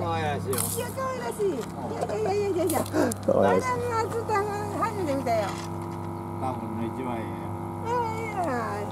可愛らしいよ。 いや、可愛らしい。いや。 可愛らしい。 初めて見たよ。 多分の一番ええ。